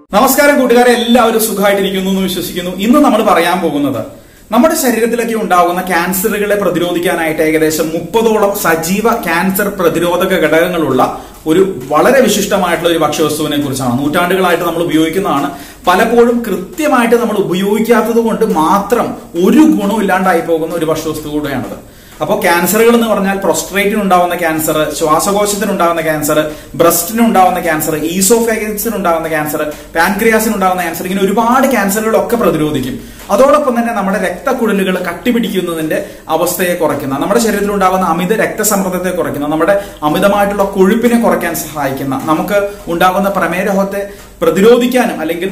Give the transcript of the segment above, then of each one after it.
നമസ്കാരം കൂട്ടുകാരെ, എല്ലാവരും സുഖമായിട്ടിരിക്കുന്നു എന്ന് വിശ്വസിക്കുന്നു. ഇന്ന് നമ്മൾ പറയാൻ പോകുന്നത് നമ്മുടെ ശരീരത്തിലൊക്കെ ഉണ്ടാകുന്ന ക്യാൻസറുകളെ പ്രതിരോധിക്കാനായിട്ട് ഏകദേശം 30ഓളം സജീവ ക്യാൻസർ പ്രതിരോധക ഘടകങ്ങളുള്ള ഒരു വളരെ വിശിഷ്ടമായിട്ടുള്ള ഒരു ഭക്ഷ്യവസ്തുവിനെ കുറിച്ചാണ്. നൂറ്റാണ്ടുകളായിട്ട് നമ്മൾ ഉപയോഗിക്കുന്നതാണ്. പലപ്പോഴും കൃത്യമായിട്ട് നമ്മൾ ഉപയോഗിക്കാത്തത് കൊണ്ട് മാത്രം ഒരു ഗുണവും ഇല്ലാണ്ടായി പോകുന്ന ഒരു ഭക്ഷ്യവസ്തു കൂടെയാണത്. അപ്പോൾ ക്യാൻസറുകൾ എന്ന് പറഞ്ഞാൽ പ്രോസ്ട്രേറ്റിനുണ്ടാവുന്ന ക്യാൻസർ, ശ്വാസകോശത്തിനുണ്ടാവുന്ന ക്യാൻസർ, ബ്രസ്റ്റിനുണ്ടാവുന്ന ക്യാൻസർ, ഈസോഫാഗസിനുണ്ടാവുന്ന ക്യാൻസർ, പാൻക്രിയാസിനുണ്ടാവുന്ന ക്യാൻസർ, ഇങ്ങനെ ഒരുപാട് ക്യാൻസറുകളൊക്കെ പ്രതിരോധിക്കും. അതോടൊപ്പം തന്നെ നമ്മുടെ രക്തക്കുഴലുകൾ കട്ടിപിടിക്കുന്നതിന്റെ അവസ്ഥയെ കുറയ്ക്കുന്ന, നമ്മുടെ ശരീരത്തിൽ ഉണ്ടാകുന്ന അമിത രക്തസമ്മർദ്ദത്തെ കുറയ്ക്കുന്ന, നമ്മുടെ അമിതമായിട്ടുള്ള കൊഴുപ്പിനെ കുറയ്ക്കാൻ സഹായിക്കുന്ന, നമുക്ക് ഉണ്ടാകുന്ന പ്രമേഹരോഗത്തെ പ്രതിരോധിക്കാനും അല്ലെങ്കിൽ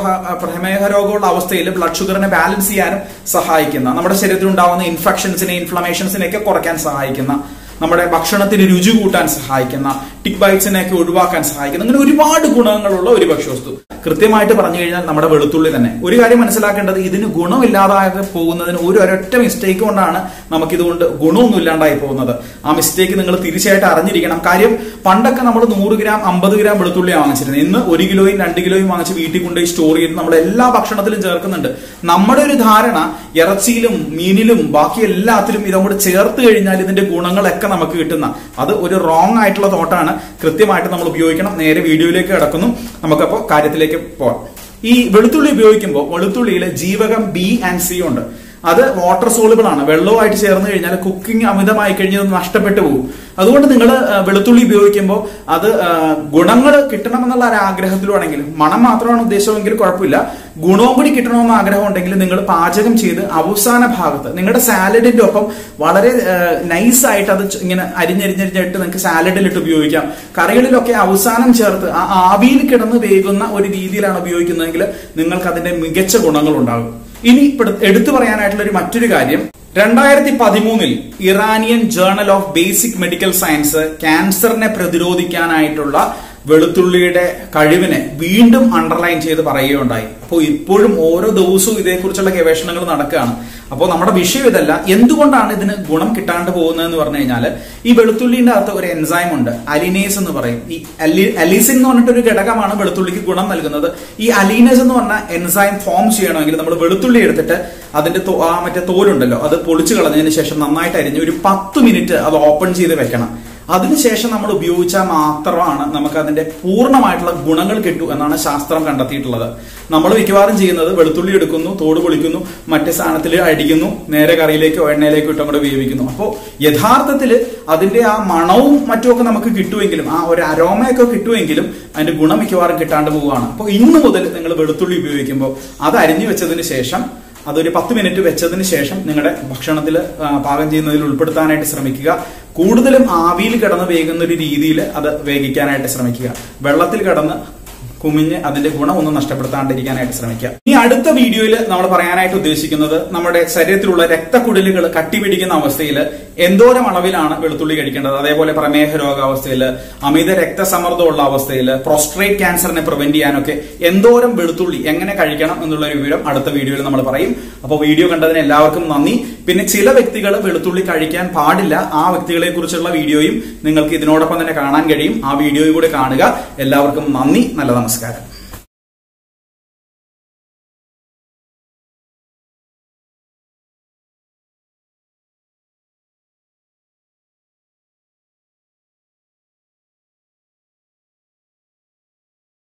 പ്രമേഹ രോഗമുള്ള അവസ്ഥയിൽ ബ്ലഡ് ഷുഗറിനെ ബാലൻസ് ചെയ്യാനും സഹായിക്കുന്ന, നമ്മുടെ ശരീരത്തിൽ ഉണ്ടാകുന്ന ഇൻഫെക്ഷൻസിനെ ഇൻഫ്ലമേഷൻസിനെയൊക്കെ കുറയ്ക്കാൻ സഹായിക്കുന്ന, നമ്മുടെ ഭക്ഷണത്തിന് രുചി കൂട്ടാൻ സഹായിക്കുന്ന, ടിക് ബൈറ്റ്സിനെയൊക്കെ ഒഴിവാക്കാൻ സഹായിക്കുന്ന, അങ്ങനെ ഒരുപാട് ഗുണങ്ങളുള്ള ഒരു ഭക്ഷ്യവസ്തു. കൃത്യമായിട്ട് പറഞ്ഞു കഴിഞ്ഞാൽ നമ്മുടെ വെളുത്തുള്ളി തന്നെ. ഒരു കാര്യം മനസ്സിലാക്കേണ്ടത്, ഇതിന് ഗുണമില്ലാതാകെ പോകുന്നതിന് ഒരൊറ്റ മിസ്റ്റേക്ക് കൊണ്ടാണ് നമുക്കിതുകൊണ്ട് ഗുണമൊന്നും ഇല്ലാണ്ടായി പോകുന്നത്. ആ മിസ്റ്റേക്ക് നിങ്ങൾ തീർച്ചയായിട്ടും അറിഞ്ഞിരിക്കണം. കാര്യം പണ്ടൊക്കെ നമ്മൾ 100 ഗ്രാം 50 ഗ്രാം വെളുത്തുള്ളിയാണ് വാങ്ങിച്ചിരുന്നത്. ഇന്ന് 1 കിലോയും 2 കിലോയും വാങ്ങിച്ച് വീട്ടിൽ കൊണ്ടുപോയി സ്റ്റോർ ചെയ്ത് നമ്മൾ എല്ലാ ഭക്ഷണത്തിലും ചേർക്കുന്നുണ്ട്. നമ്മുടെ ഒരു ധാരണ ഇറച്ചിയിലും മീനിലും ബാക്കി എല്ലാത്തിലും ഇതങ്ങോട്ട് ചേർത്ത് കഴിഞ്ഞാൽ ഇതിന്റെ ഗുണങ്ങളൊക്കെ നമുക്ക് കിട്ടുന്ന, അത് ഒരു റോങ് ആയിട്ടുള്ള തോട്ടാണ്. കൃത്യമായിട്ട് നമ്മൾ ഉപയോഗിക്കണം. നേരെ വീഡിയോയിലേക്ക് കിടക്കുന്നു. നമുക്കപ്പോ കാര്യത്തിലേക്ക് പോവാം. ഈ വെളുത്തുള്ളി ഉപയോഗിക്കുമ്പോൾ വെളുത്തുള്ളിയിൽ ജീവകം ബി ആൻഡ് സി ഉണ്ട്. അത് വാട്ടർ സോളുബിൾ ആണ്. വെള്ളവുമായിട്ട് ചേർന്ന് കഴിഞ്ഞാൽ കുക്കിംഗ് അമിതമായി കഴിഞ്ഞത് നഷ്ടപ്പെട്ടു പോകും. അതുകൊണ്ട് നിങ്ങൾ വെളുത്തുള്ളി ഉപയോഗിക്കുമ്പോൾ അത് ഗുണങ്ങൾ കിട്ടണമെന്നുള്ള ഒരു ആഗ്രഹത്തിലാണെങ്കിലും, മണം മാത്രമാണ് ഉദ്ദേശമെങ്കിൽ കുഴപ്പമില്ല, ഗുണവും കൂടി കിട്ടണമെന്ന ആഗ്രഹം ഉണ്ടെങ്കിൽ നിങ്ങൾ പാചകം ചെയ്ത് അവസാന ഭാഗത്ത് നിങ്ങളുടെ സാലഡിന്റെ ഒപ്പം വളരെ നൈസായിട്ട് അത് ഇങ്ങനെ അരിഞ്ഞരിഞ്ഞരിഞ്ഞിട്ട് നിങ്ങൾക്ക് സാലഡിലിട്ട് ഉപയോഗിക്കാം. കറികളിലൊക്കെ അവസാനം ചേർത്ത് ആ ആവിയിൽ കിടന്ന് വേകുന്ന ഒരു രീതിയിലാണ് ഉപയോഗിക്കുന്നതെങ്കിൽ നിങ്ങൾക്ക് അതിന്റെ മികച്ച ഗുണങ്ങൾ ഉണ്ടാകും. ഇനി എടുത്തു പറയാനായിട്ടുള്ള മറ്റൊരു കാര്യം, 2013 Iranian journal of basic medical science ക്യാൻസറിനെ പ്രതിരോധിക്കാനായിട്ടുള്ള വെളുത്തുള്ളിയുടെ കഴിവിനെ വീണ്ടും അണ്ടർലൈൻ ചെയ്ത് പറയുകയുണ്ടായി. അപ്പോൾ ഇപ്പോഴും ഓരോ ദിവസവും ഇതേക്കുറിച്ചുള്ള ഗവേഷണങ്ങൾ നടക്കുകയാണ്. അപ്പോൾ നമ്മുടെ വിഷയം ഇതല്ല, എന്തുകൊണ്ടാണ് ഇതിന് ഗുണം കിട്ടാണ്ട് പോകുന്നതെന്ന് പറഞ്ഞു കഴിഞ്ഞാൽ, ഈ വെളുത്തുള്ളിന്റെ അകത്ത് ഒരു എൻസൈം ഉണ്ട്, അലിനേസ് എന്ന് പറയും. ഈ അലീസിൻ എന്ന് പറഞ്ഞിട്ടൊരു ഘടകമാണ് വെളുത്തുള്ളിക്ക് ഗുണം നൽകുന്നത്. ഈ അലീനേസ് എന്ന് പറഞ്ഞ എൻസൈം ഫോം ചെയ്യണമെങ്കിൽ നമ്മൾ വെളുത്തുള്ളി എടുത്തിട്ട് അതിന്റെ മറ്റേ തോലുണ്ടല്ലോ, അത് പൊളിച്ചു കളഞ്ഞതിന് ശേഷം നന്നായിട്ട് അരിഞ്ഞ് ഒരു 10 മിനിറ്റ് അത് ഓപ്പൺ ചെയ്ത് വെക്കണം. അതിനുശേഷം നമ്മൾ ഉപയോഗിച്ചാൽ മാത്രമാണ് നമുക്ക് അതിന്റെ പൂർണ്ണമായിട്ടുള്ള ഗുണങ്ങൾ കിട്ടൂ എന്നാണ് ശാസ്ത്രം കണ്ടെത്തിയിട്ടുള്ളത്. നമ്മൾ മിക്കവാറും ചെയ്യുന്നത് വെളുത്തുള്ളി എടുക്കുന്നു, തോട് പൊളിക്കുന്നു, മറ്റേ സാധനത്തിൽ അടിക്കുന്നു, നേരെ കറിയിലേക്കോ എണ്ണയിലേക്കോ ഇട്ടും കൂടെ വേവിക്കുന്നു. അപ്പോൾ യഥാർത്ഥത്തിൽ അതിന്റെ ആ മണവും മറ്റുമൊക്കെ നമുക്ക് കിട്ടുമെങ്കിലും, ആ ഒരു അരോമയൊക്കെ കിട്ടുമെങ്കിലും അതിന്റെ ഗുണം മിക്കവാറും കിട്ടാണ്ട് പോവുകയാണ്. അപ്പോൾ ഇന്നു മുതൽ നിങ്ങൾ വെളുത്തുള്ളി ഉപയോഗിക്കുമ്പോൾ അത് അരിഞ്ഞു വെച്ചതിന് ശേഷം, അതൊരു 10 മിനിറ്റ് വെച്ചതിന് ശേഷം നിങ്ങളുടെ ഭക്ഷണത്തിൽ പാകം ചെയ്യുന്നതിൽ ഉൾപ്പെടുത്താനായിട്ട് ശ്രമിക്കുക. കൂടുതലും ആവിയിൽ കിടന്ന് വേകുന്ന ഒരു രീതിയിൽ അത് വേവിക്കാനായിട്ട് ശ്രമിക്കുക. വെള്ളത്തിൽ കിടന്ന് കുമിഞ്ഞ് അതിന്റെ ഗുണം ഒന്നും നഷ്ടപ്പെടുത്താണ്ടിരിക്കാനായിട്ട് ശ്രമിക്കുക. ഈ അടുത്ത വീഡിയോയിൽ നമ്മൾ പറയാനായിട്ട് ഉദ്ദേശിക്കുന്നത്, നമ്മുടെ ശരീരത്തിലുള്ള രക്തക്കുഴലുകൾ കട്ടിപിടിക്കുന്ന അവസ്ഥയിൽ എന്തോരം അളവിലാണ് വെളുത്തുള്ളി കഴിക്കേണ്ടത്, അതേപോലെ പ്രമേഹ രോഗാവസ്ഥയിൽ, അമിത രക്തസമ്മർദ്ദമുള്ള അവസ്ഥയിൽ, പ്രോസ്ട്രേറ്റ് ക്യാൻസറിനെ പ്രിവെന്റ് ചെയ്യാനൊക്കെ എന്തോരം വെളുത്തുള്ളി എങ്ങനെ കഴിക്കണം എന്നുള്ള ഒരു വിവരം അടുത്ത വീഡിയോയിൽ നമ്മൾ പറയും. അപ്പോൾ വീഡിയോ കണ്ടതിന് എല്ലാവർക്കും നന്ദി. പിന്നെ ചില വ്യക്തികൾ വെളുത്തുള്ളി കഴിക്കാൻ പാടില്ല, ആ വ്യക്തികളെ കുറിച്ചുള്ള വീഡിയോയും നിങ്ങൾക്ക് ഇതിനോടൊപ്പം തന്നെ കാണാൻ കഴിയും. ആ വീഡിയോയും കൂടെ കാണുക. എല്ലാവർക്കും നന്ദി. നല്ല നമസ്കാരം.